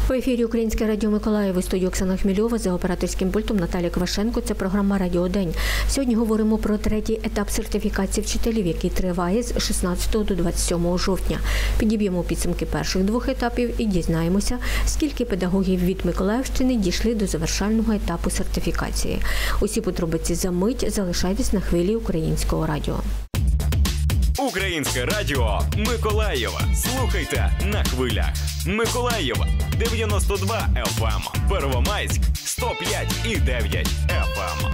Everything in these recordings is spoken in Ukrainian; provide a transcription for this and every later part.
В ефірі Українське радіо Миколаїв, у студії Оксана Хмельова, за операторським пультом Наталія Квашенко. Це програма «Радіодень». Сьогодні говоримо про третій етап сертифікації вчителів, який триває з 16 до 27 жовтня. Підіб'ємо підсумки перших двох етапів і дізнаємося, скільки педагогів від Миколаївщини дійшли до завершального етапу сертифікації. Усі подробиці за мить. Залишайтесь на хвилі Українського радіо. Українське радіо Миколаєва. Слухайте на хвилях. Миколаєва 92 FM, Первомайськ 105,9 FM.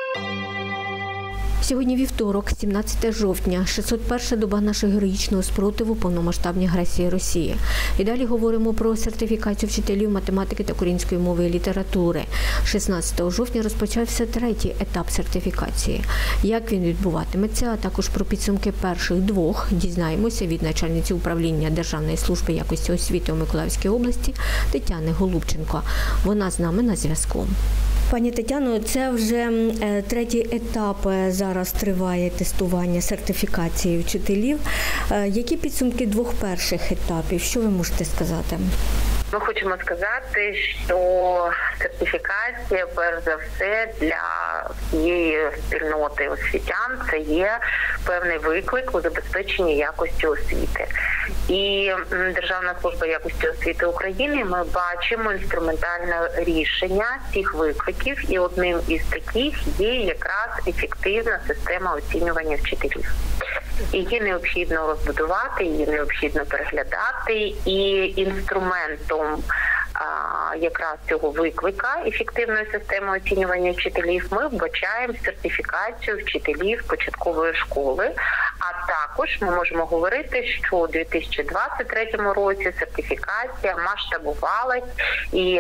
Сьогодні вівторок, 17 жовтня, 601-ша доба нашого героїчного спротиву повномасштабній агресії Росії. І далі говоримо про сертифікацію вчителів математики та української мови і літератури. 16 жовтня розпочався третій етап сертифікації. Як він відбуватиметься, а також про підсумки перших двох дізнаємося від начальниці управління Державної служби якості освіти у Миколаївській області Тетяни Голубченко. Вона з нами на зв'язку. Пані Тетяно, це вже третій етап, зараз триває тестування сертифікації вчителів. Які підсумки двох перших етапів? Що ви можете сказати? Ми хочемо сказати, що сертифікація, перш за все, для всієї спільноти освітян – це є певний виклик у забезпеченні якості освіти. І Державна служба якості освіти України, ми бачимо інструментальне рішення цих викликів, і одним із таких є якраз ефективна система оцінювання вчителів. Її необхідно розбудувати, її необхідно переглядати, і інструментом якраз цього виклика ефективної системи оцінювання вчителів ми вбачаємо сертифікацію вчителів початкової школи, а також ми можемо говорити, що у 2023 році сертифікація масштабувалась, і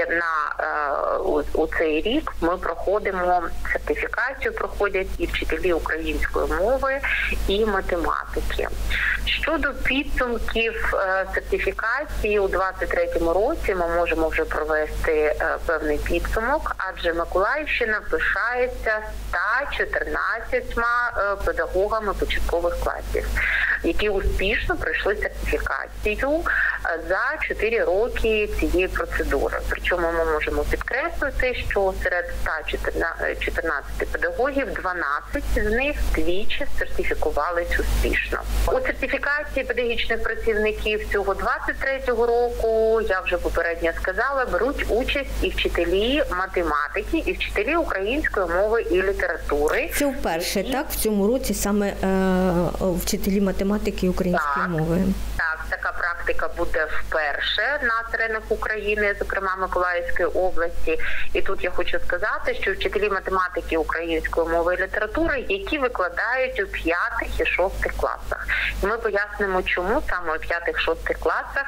у цей рік ми проходимо сертифікацію, проходять і вчителі української мови, і математики. Щодо підсумків сертифікації у 2023 році ми можемо вже провести певний підсумок, адже Миколаївщина пишається 114 педагогами початкових класів, які успішно пройшли сертифікацію за 4 роки цієї процедури. Причому ми можемо підкреслити, що серед 114 педагогів 12 з них двічі сертифікувались успішно. У сертифікації педагогічних працівників цього 23-го року, я вже попередньо сказала, беруть участь і вчителі математики, і вчителі української мови і літератури. Це вперше, так? В цьому році саме вчителі математики і української мови. Так, така практика буде вперше на теренах України, зокрема Миколаївської області. І тут я хочу сказати, що вчителі математики, української мови і літератури, які викладають у 5 і 6 класах. І ми пояснимо, чому саме у 5-6 класах.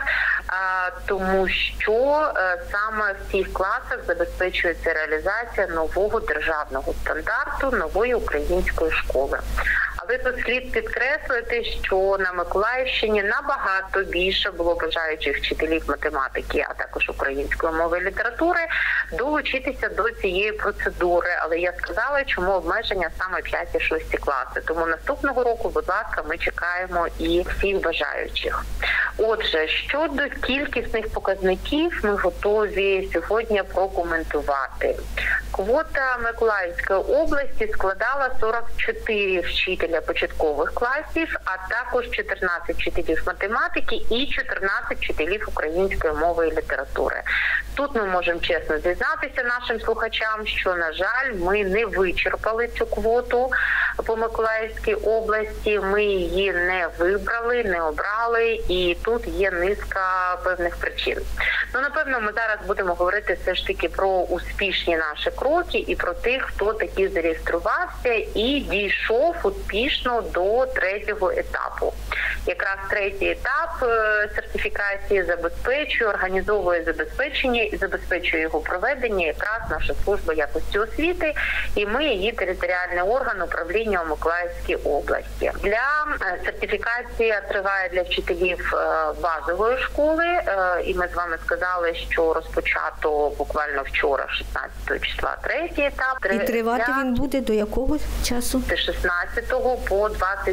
Тому що саме в цих класах забезпечується реалізація нового державного стандарту, нової української школи. Але тут слід підкреслити, що на Миколаївщині набагато більше було бажаючих вчителів математики, а також української мови і літератури, долучитися до цієї процедури. Але я сказала, чому обмеження саме 5-6 класи. Тому наступного року, будь ласка, ми чекаємо і всіх бажаючих. Отже, щодо кількісних показників, ми готові сьогодні прокоментувати. Квота Миколаївської області складала 44 вчителя початкових класів, а також 14 вчителів математики і 14 вчителів української мови і літератури. Тут ми можемо чесно зізнатися нашим слухачам, що, на жаль, ми не вичерпали цю квоту по Миколаївській області, ми її не вибрали, не обрали, і тут є низка певних причин. Напевно, ми зараз будемо говорити все ж таки про успішні наші кроки і про тих, хто таки зареєструвався і дійшов успішно до третього етапу. Якраз третій етап сертифікації забезпечує, організовує забезпечення і забезпечує його проведення якраз наша служба якості освіти, і ми її територіальний орган управління у Миколаївській області. Для сертифікація триває для вчителів базової школи, і ми з вами сказали, що розпочато буквально вчора, 16 числа, третій етап. І тривати він буде до якого часу? З 16 по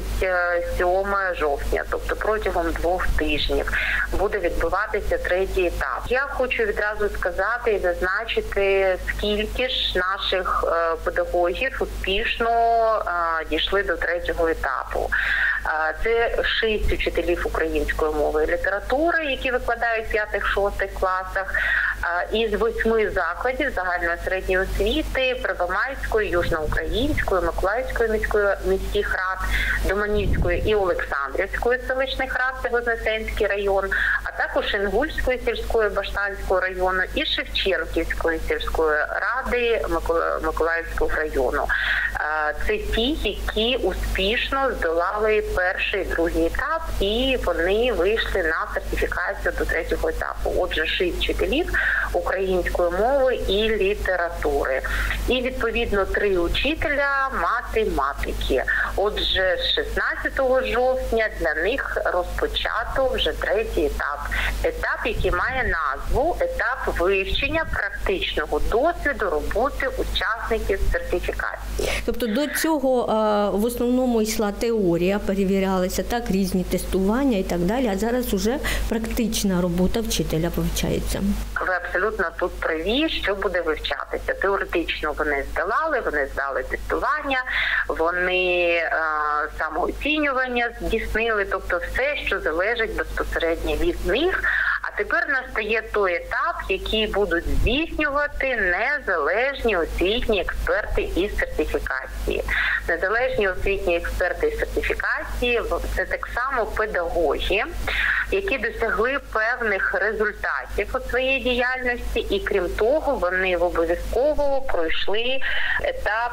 27 жовтня, тобто протягом 2 тижнів буде відбуватися третій етап. Я хочу відразу сказати і зазначити, скільки ж наших педагогів успішно дійшли до третього етапу. Це 6 учителів української мови і літератури, які викладають в 5-6 класах, із 8 закладів загальної середньої освіти Первомайської, Южноукраїнської, Миколаївської міських рад, Доманівської і Олександрівської селищних рад, це Вознесенський район, а також Інгульської сільської Баштанського району і Шевченківської сільської ради Миколаївського району. Це ті, які успішно здолали перший і другий етап, і вони вийшли на сертифікацію до третього етапу. Отже, 6 вчителів української мови і літератури. І, відповідно, 3 учителя математики. Отже, з 16 жовтня для них розпочато вже третій етап. Етап, який має назву «Етап вивчення практичного досвіду роботи учасників сертифікації». Тобто до цього в основному йшла теорія, перевірялися так, різні тестування і так далі, а зараз уже практична робота вчителя вивчається. Ви абсолютно тут праві, що буде вивчатися. Теоретично вони здали тестування, вони самооцінювання здійснили, тобто все, що залежить безпосередньо від них. А тепер настає той етап, який будуть здійснювати незалежні освітні експерти із сертифікації. Незалежні освітні експерти із сертифікації – це так само педагоги, які досягли певних результатів у своїй діяльності, і крім того, вони обов'язково пройшли етап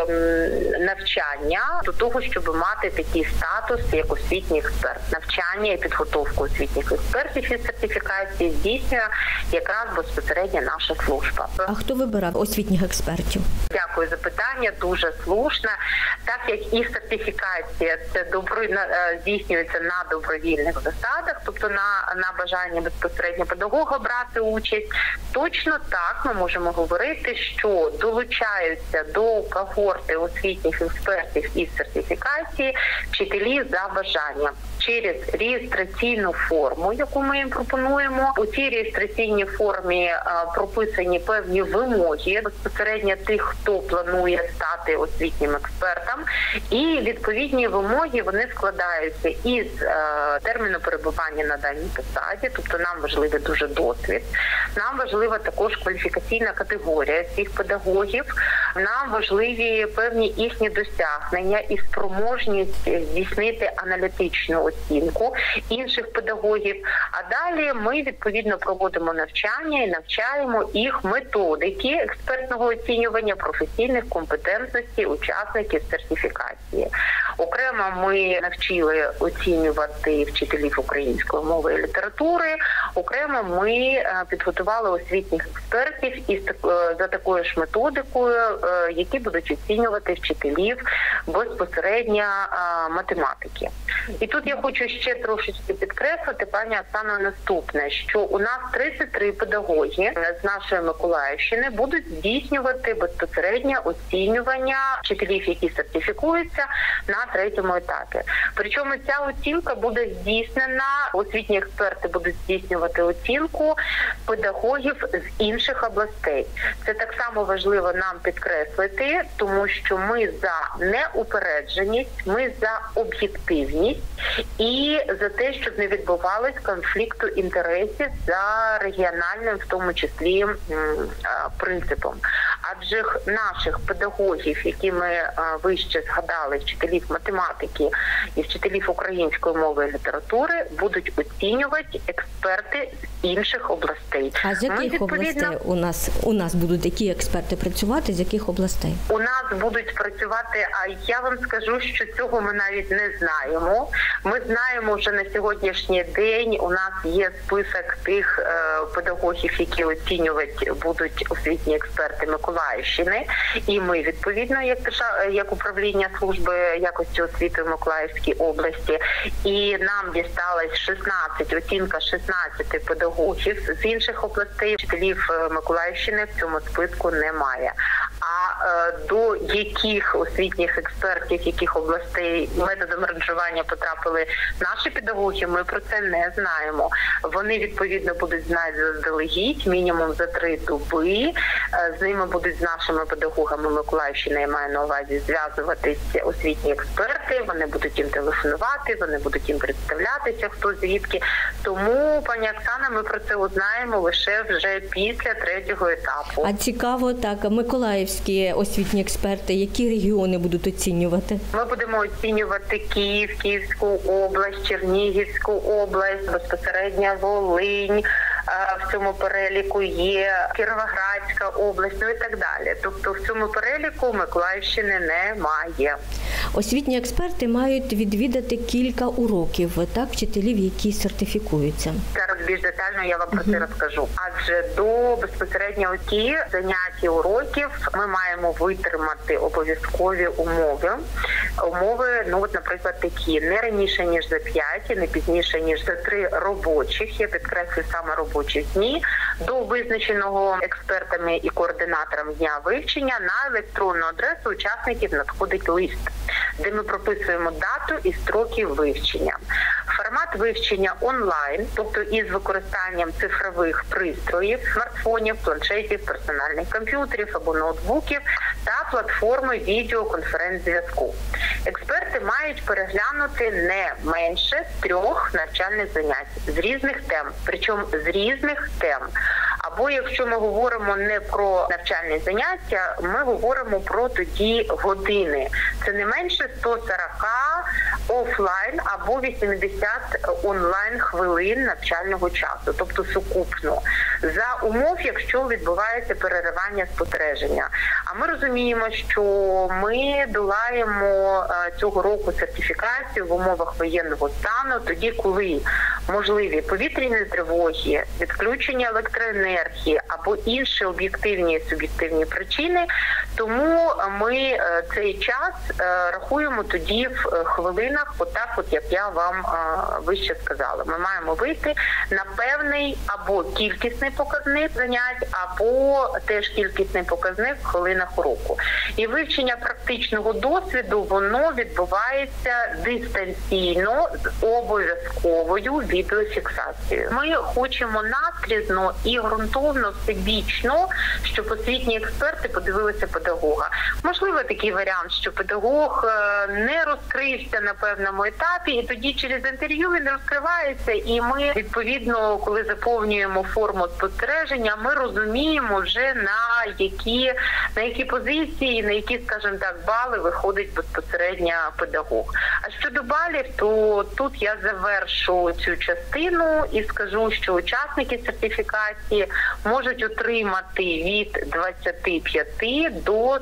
навчання до того, щоб мати такий статус, як освітній експерт. Навчання і підготовку освітніх експертів із сертифікації здійснює якраз безпосередньо наша служба. А хто вибирав освітніх експертів? Дякую за питання, дуже слушне. Так як і сертифікація це здійснюється на добровільних засадах, тобто на бажання безпосередньо педагога брати участь, точно так ми можемо говорити, що долучаються до когорти освітніх експертів із сертифікації вчителі за бажанням. Через реєстраційну форму, яку ми їм пропонуємо. У цій реєстраційній формі прописані певні вимоги безпосередньо тих, хто планує стати освітнім експертом. І відповідні вимоги, вони складаються із терміну перебування на даній посаді, тобто нам важливий дуже досвід, нам важлива також кваліфікаційна категорія цих педагогів, нам важливі певні їхні досягнення і спроможність здійснити аналітичну оцінку інших педагогів. А далі ми, відповідно, проводимо навчання і навчаємо їх методики експертного оцінювання професійних компетентностей учасників сертифікації. Окремо ми навчили оцінювати вчителів української мови і літератури, окремо ми підготували освітніх експертів за такою ж методикою, які будуть оцінювати вчителів безпосередньо математики. І тут я хочу ще трошечки підкреслити, пані Оксано, наступне, що у нас 33 педагоги з нашої Миколаївщини будуть здійснювати безпосередньо оцінювання вчителів, які сертифікуються на третьому етапі. Причому ця оцінка буде здійснена, освітні експерти будуть здійснювати оцінку педагогів з інших областей. Це так само важливо нам підкреслити, тому що ми за неупередженість, ми за об'єктивність і за те, щоб не відбувалось конфлікту інтересів за регіональним, в тому числі, принципом. Адже наших педагогів, які ми вище згадали, вчителів математики і вчителів української мови і літератури, будуть оцінювати експерти з інших областей. А з яких областей у нас будуть такі експерти працювати? З яких областей? У нас будуть працювати, а я вам скажу, що цього ми навіть не знаємо. Ми знаємо вже на сьогоднішній день, у нас є список тих педагогів, які оцінювати будуть освітні експерти Миколаївщини. І ми, відповідно, як управління служби якості освіти в Миколаївській області, і нам дісталось оцінка 16 педагогів з інших областей. Вчителів Миколаївщини в цьому списку немає. А до яких освітніх експертів, яких областей методом ранжування потрапили наші педагоги, ми про це не знаємо. Вони, відповідно, будуть знати заздалегідь, мінімум за 3 доби. З ними будуть, з нашими педагогами Миколаївщини, я маю на увазі, зв'язуватися освітні експерти, вони будуть їм телефонувати, вони будуть їм представлятися, хто звідки. Тому, пані Оксана, ми про це узнаємо лише вже після 3-го етапу. А цікаво, так, миколаївські освітні експерти, які регіони будуть оцінювати? Ми будемо оцінювати Київ, Київську область, Чернігівську область, безпосередньо Волинь. В цьому переліку є Кіровоградська область, ну і так далі. Тобто в цьому переліку Миколаївщини немає. Освітні експерти мають відвідати кілька уроків, так, вчителів, які сертифікуються. Зараз більш детально я вам про це розкажу. Адже до безпосередньо ті заняття уроків ми маємо витримати обов'язкові умови. Умови, ну от, наприклад, такі: не раніше, ніж за 5 і не пізніше, ніж за 3 робочих, я підкреслюю саме робочі дні, до визначеного експертами і координатором дня вивчення на електронну адресу учасників надходить лист, де ми прописуємо дату і строки вивчення. Формат вивчення онлайн, тобто із використанням цифрових пристроїв, смартфонів, планшетів, персональних комп'ютерів або ноутбуків та платформи відеоконференц-зв'язку. Експерти мають переглянути не менше 3 навчальних занять з різних тем, причому з різних тем. Або якщо ми говоримо не про навчальні заняття, ми говоримо про тоді години. Це не менше 140 офлайн або 80 онлайн хвилин навчального часу, тобто сукупно. За умов, якщо відбувається переривання спостереження. А ми розуміємо, що ми долаємо цього року сертифікацію в умовах воєнного стану, тоді, коли можливі повітряні тривоги, відключення електроенергії або інші об'єктивні і суб'єктивні причини. Тому ми цей час рахуємо тоді в хвилинах, отак, як я вам вище сказала. Ми маємо вийти на певний або кількісний показник занять, або теж кількісний показник в хвилинах уроку. І вивчення практичного досвіду, воно відбувається дистанційно з обов'язковою відеофіксацією. Ми хочемо наскрізно і ґрунтовно, всебічно, щоб освітні експерти подивилися педагога. Можливо, такий варіант, що педагог не розкрився на певному етапі, і тоді через інтерв'ю він розкривається, і ми, відповідно, коли заповнюємо форму спостереження, ми розуміємо вже на які позиції, на які, скажімо так, бали виходить безпосередньо педагог. А щодо балів, то тут я завершу цю частину і скажу, що учасники сертифікації можуть отримати від 25 до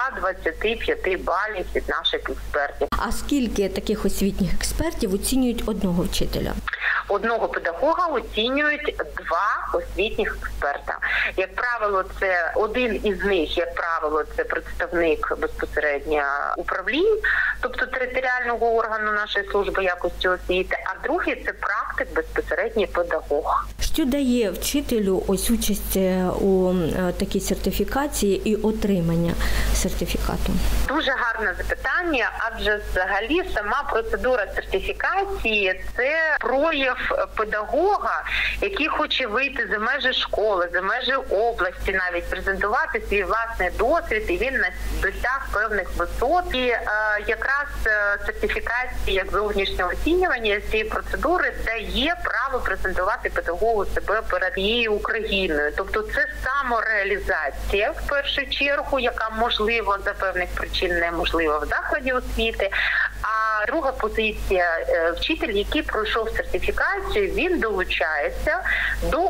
125 балів від наших експертів. А скільки таких освітніх експертів оцінюють одного вчителя? Одного педагога оцінюють 2 освітніх експерта. Як правило, це один із них, це представник безпосередньо управлінь, тобто територіального органу нашої служби якості освіти, а другий – це практик, безпосередній педагог. Що дає вчителю ось участь у такій сертифікації і отримання сертифікату? Дуже гарне запитання, адже взагалі сама процедура сертифікації – це прояв педагога, який хоче вийти за межі школи, за межі області, навіть презентувати свій власний досвід, і він досяг певних висот. І якраз сертифікація як зовнішнього оцінювання цієї процедури дає право презентувати педагогу себе перед всією Україною. Тобто це самореалізація, в першу чергу, яка можливо за певних причин неможлива в закладі освіти. А друга позиція – вчитель, який пройшов сертифікацію, він долучається до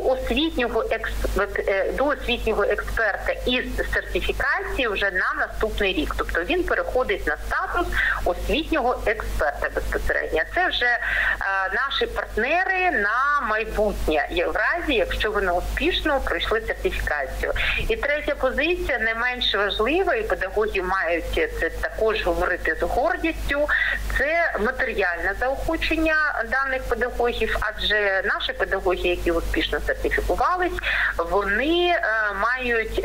освітнього експерта із сертифікації вже на наступний рік. Тобто він переходить на статус освітнього експерта безпосередньо. Це вже наші партнери на майбутнє, в разі, якщо вони успішно пройшли сертифікацію. І третя позиція, не менш важлива, і педагоги мають це також говорити з гордістю, це матеріальне заохочення даних педагогів, адже наші педагоги, які успішно сертифікувались, вони мають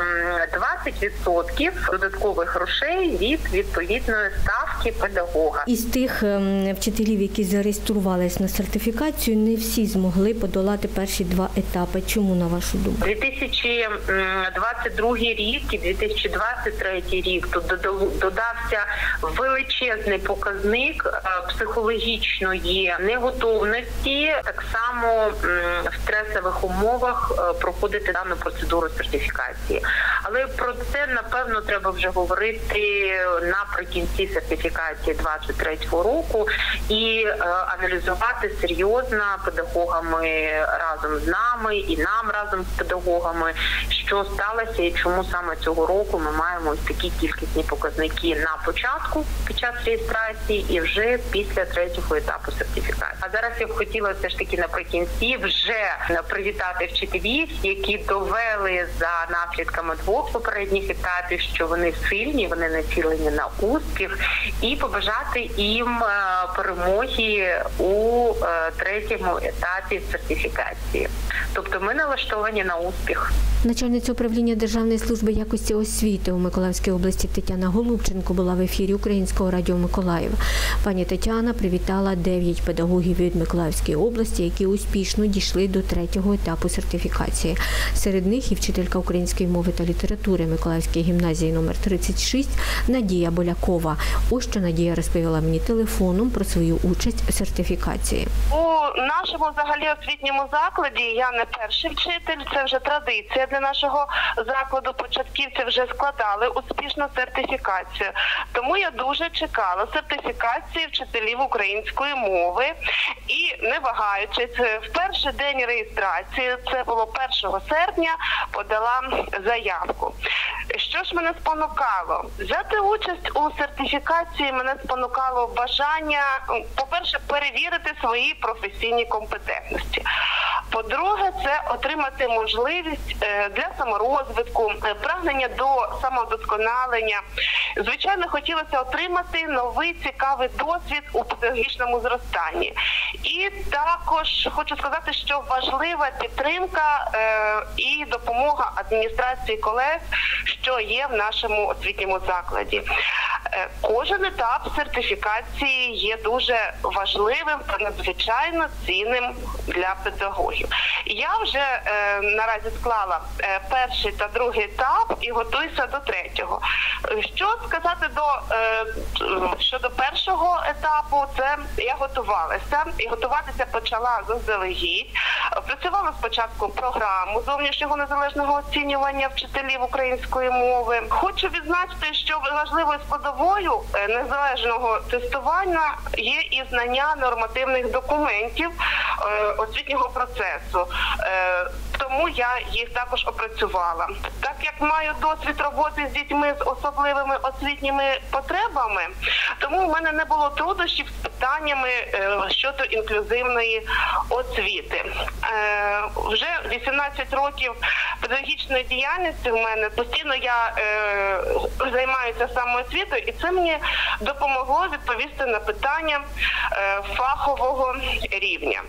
20% додаткових грошей від відповідної ставки педагога. Із тих вчителів, які зареєструвались на сертифікацію, не всі змогли подолати перші 2 етапи. Чому, на вашу думку? 2022 рік і 2023 рік тут додався величезний показник психологічної неготовності, так само в стресових умовах проходити дану процедуру сертифікації. Але про це, напевно, треба вже говорити наприкінці сертифікації 2023 року і аналізувати серйозно педагогами разом з нами і нам разом з педагогами, що сталося і чому саме цього року ми маємо ось такі кількісні показники на початку під час реєстрації і вже після 3-го етапу сертифікації. А зараз я б хотіла все ж таки наприкінці вже привітати вчителів, які довели за наслідками 2 попередніх етапів, що вони сильні, вони націлені на успіх, і побажати їм перемоги у 3-му етапі сертифікації. Тобто ми налаштовані на успіх. Начальниця управління Державної служби якості освіти у Миколаївській області Тетяна Голубченко була в ефірі Українського радіо Миколаїв. Пані Тетяна привітала 9 педагогів від Миколаївської області, які успішно дійшли до 3-го етапу сертифікації. Серед них і вчителька української мови та літератури Миколаївської гімназії номер 36 Надія Болякова. Ось що Надія розповіла мені телефоном про свою участь у сертифікації. У нашому взагалі освітньому закладі я не перший вчитель, це вже традиція для нашого закладу. Початківці вже складали успішну сертифікацію. Тому я дуже чекала сертифікації вчителів української мови і, не вагаючись, в перший день реєстрації, це було 1 серпня, подала заявку. Що ж мене спонукало? Взяти участь у сертифікації мене спонукало бажання, по-перше, перевірити свої професійні компетентності. По-друге, це отримати можливість для саморозвитку, прагнення до самовдосконалення. Звичайно, хотілося отримати новий цікавий досвід у педагогічному зростанні. І також хочу сказати, що важлива підтримка і допомога адміністрації колег, що є в нашому освітньому закладі. Кожен етап сертифікації є дуже важливим та надзвичайно цінним для педагогів. Я вже наразі склала 1-й та 2-й етап і готуюся до 3-го. Що сказати щодо 1-го етапу, це я готувалася і готуватися почала заздалегідь. Працювала спочатку програму зовнішнього незалежного оцінювання вчителів української мови. Хочу відзначити, що важливою складовою незалежного тестування є і знання нормативних документів освітнього процесу. Тому я їх також опрацювала. Так як маю досвід роботи з дітьми з особливими освітніми потребами, тому в мене не було труднощів з питаннями щодо інклюзивної освіти. Вже 18 років педагогічної діяльності в мене, постійно я займаюся самоосвітою, і це мені допомогло відповісти на питання фахового рівня.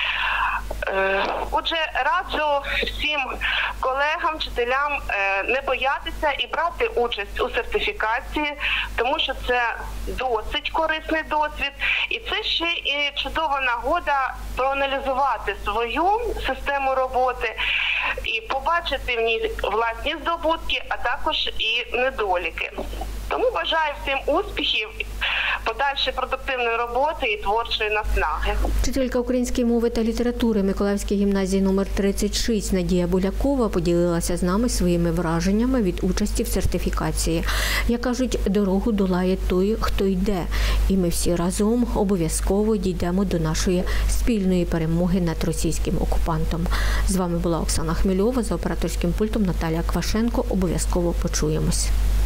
Отже, раджу всім колегам, вчителям не боятися і брати участь у сертифікації, тому що це досить корисний досвід. І це ще і чудова нагода проаналізувати свою систему роботи і побачити в ній власні здобутки, а також і недоліки. Тому бажаю всім успіхів, подальшої продуктивної роботи і творчої наснаги. Вчителька української мови та літератури Миколаївської гімназії номер 36 Надія Болякова поділилася з нами своїми враженнями від участі в сертифікації. Як кажуть, дорогу долає той, хто йде. І ми всі разом обов'язково дійдемо до нашої спільної перемоги над російським окупантом. З вами була Оксана Хмельова, за операторським пультом Наталія Квашенко. Обов'язково почуємось.